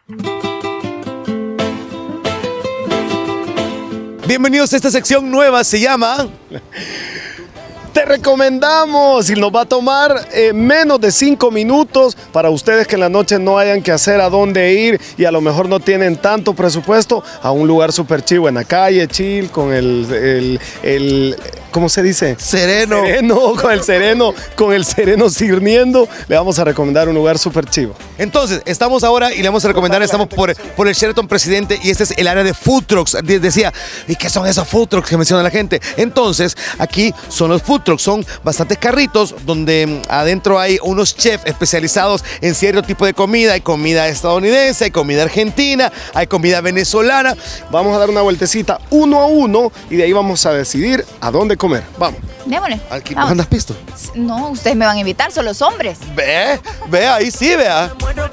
Bienvenidos a esta sección nueva, se llama... Te recomendamos, y nos va a tomar menos de 5 minutos para ustedes que en la noche no hayan que hacer a dónde ir y a lo mejor no tienen tanto presupuesto, a un lugar súper chivo en la calle, chill, con el ¿cómo se dice? Sereno. Con el sereno sirniendo, le vamos a recomendar un lugar súper chivo. Entonces, estamos ahora y le vamos a recomendar, estamos por el Sheraton Presidente y este es el área de food trucks. Decía, ¿y qué son esos food trucks que menciona la gente? Entonces, aquí son los food trucks, son bastantes carritos donde adentro hay unos chefs especializados en cierto tipo de comida. Hay comida estadounidense, hay comida argentina, hay comida venezolana. Vamos a dar una vueltecita uno a uno y de ahí vamos a decidir a dónde comer. Vamos. Démosle. Aquí no andas pisto. No, ustedes me van a invitar, son los hombres. Ve, ahí sí, vea.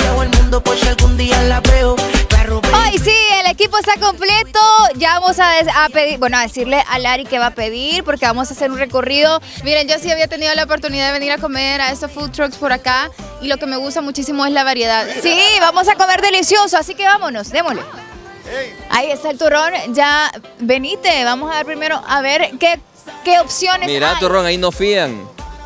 Hoy sí, el equipo está completo. Ya vamos a pedir, bueno, a decirle a Lari que va a pedir porque vamos a hacer un recorrido. Miren, yo sí había tenido la oportunidad de venir a comer a estos food trucks por acá y lo que me gusta muchísimo es la variedad. Sí, vamos a comer delicioso, así que vámonos, démosle. Ahí está el turrón, ya venite, vamos a ver primero a ver qué opciones Mira, hay. turrón, ahí no fían.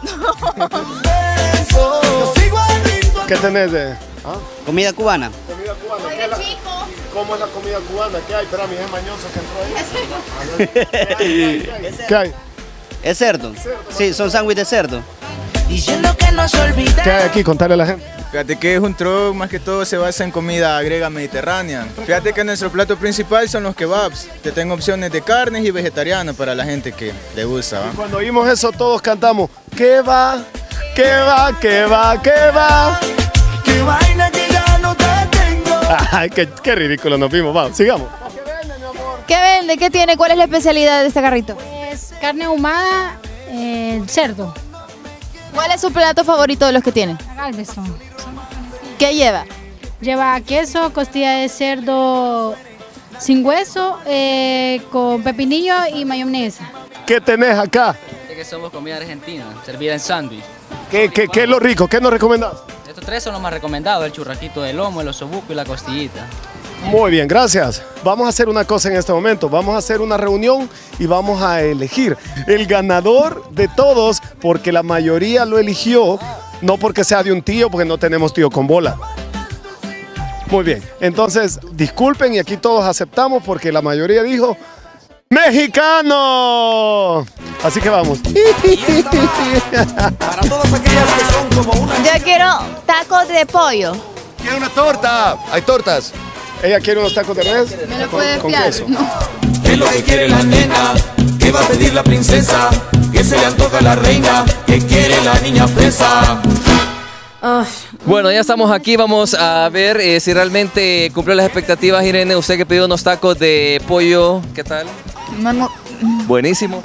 ¿Qué tenés de...? Comida cubana. Comida cubana. Oiga, chico. ¿Cómo es la comida cubana? ¿Qué hay? Espérame, es mañoso que entró ahí. ¿Qué hay? ¿Es cerdo? Sí, son sándwiches de cerdo. ¿Qué hay aquí? Contarle a la gente. Fíjate que es un truck, más que todo se basa en comida griega mediterránea. Fíjate que nuestro plato principal son los kebabs. Te tengo opciones de carnes y vegetarianos para la gente que le gusta, ¿va? Cuando oímos eso todos cantamos, ¿qué va? ¿Qué va? ¿Qué va? ¿Qué va? ¡Qué vaina que ya no te tengo! Ay, qué ridículo nos vimos. Vamos, sigamos. ¿Qué vende? ¿Qué tiene? ¿Cuál es la especialidad de este carrito? Es carne ahumada, cerdo. ¿Cuál es su plato favorito de los que tiene? Galveston. ¿Qué lleva? Lleva queso, costilla de cerdo sin hueso, con pepinillo y mayonesa. ¿Qué tenés acá? Que somos comida argentina, servida en sándwich. ¿Qué es lo rico? ¿Qué nos recomendás? Estos tres son los más recomendados, el churraquito de lomo, el osobuco y la costillita. Muy bien, gracias. Vamos a hacer una cosa en este momento. Vamos a hacer una reunión y vamos a elegir el ganador de todos porque la mayoría lo eligió, no porque sea de un tío, porque no tenemos tío con bola. Muy bien, entonces disculpen y aquí todos aceptamos porque la mayoría dijo ¡mexicano! Así que vamos. Para todas aquellas que son como una... Yo quiero tacos de pollo. ¡Quiero una torta! ¡Hay tortas! ¿Ella quiere unos tacos de res? ¿Me lo puede con fiar? queso. No. ¿Qué es lo que quiere la nena? ¿Qué va a pedir la princesa? ¿Qué se le antoja a la reina? ¿Qué quiere la niña fresa? Bueno, ya estamos aquí, vamos a ver si realmente cumplió las expectativas. Irene, usted que pidió unos tacos de pollo, ¿qué tal? Buenísimo.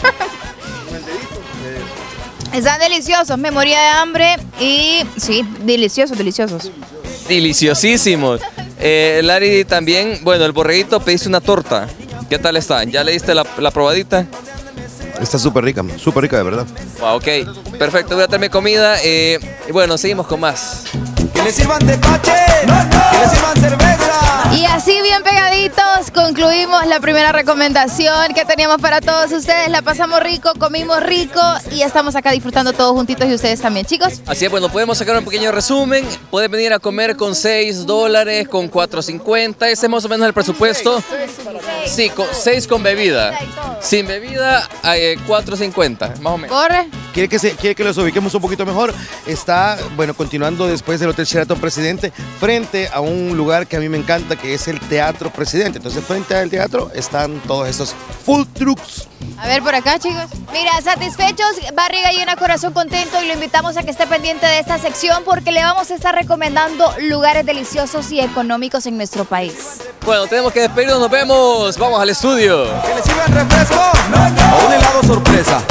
Están deliciosos, me moría de hambre y sí, deliciosos. Deliciosísimos. Lari también, bueno, el borreguito pediste una torta. ¿Qué tal está? ¿Ya le diste la probadita? Está súper rica de verdad. Wow, ok, perfecto, voy a traerme comida y bueno, seguimos con más. Que le sirvan tepache, que le sirvan cerveza. Y así bien pegaditos concluimos la primera recomendación que teníamos para todos ustedes. La pasamos rico, comimos rico y estamos acá disfrutando todos juntitos y ustedes también, chicos. Así es, bueno, podemos sacar un pequeño resumen. Puedes venir a comer con $6, con $4.50. Ese es más o menos el presupuesto. Sí, con 6 con bebida. Sin bebida, $4.50, más o menos. Corre. ¿Quiere que los ubiquemos un poquito mejor? Está, bueno, continuando después del Hotel Sheraton Presidente, frente a un lugar que a mí me encanta, que es el Teatro Presidente. Entonces, frente al teatro están todos estos food trucks. A ver por acá, chicos. Mira, satisfechos, barriga llena, corazón contento y lo invitamos a que esté pendiente de esta sección porque le vamos a estar recomendando lugares deliciosos y económicos en nuestro país. Bueno, tenemos que despedirnos, nos vemos. Vamos al estudio. Que le sirvan refresco, o un helado sorpresa.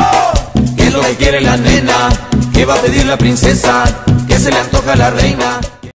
¿Qué es lo que quiere la nena? ¿Qué va a pedir la princesa? ¿Qué se le antoja a la reina?